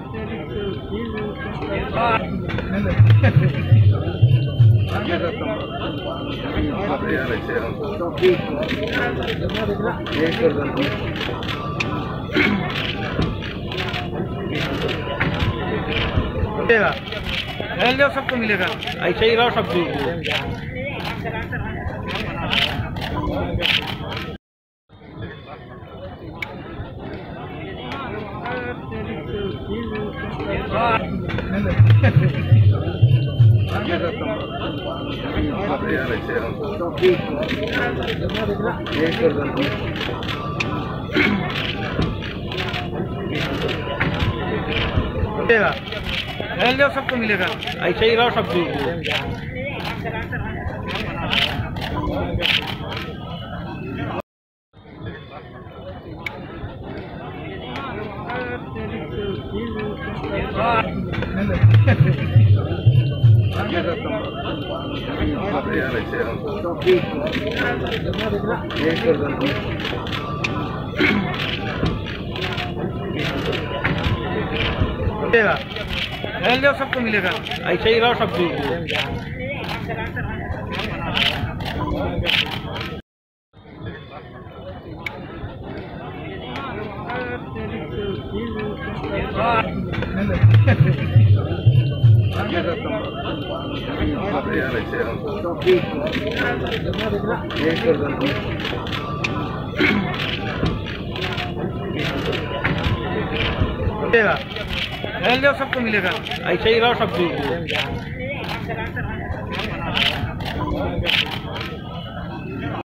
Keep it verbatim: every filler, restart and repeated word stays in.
सबको मिलेगा, ऐसे ही रहो सब सबको मिलेगा, ऐसे ही रहो सब सबको मिलेगा, ऐसे ही रहो सब सबको मिलेगा, ऐसे ही रहो सब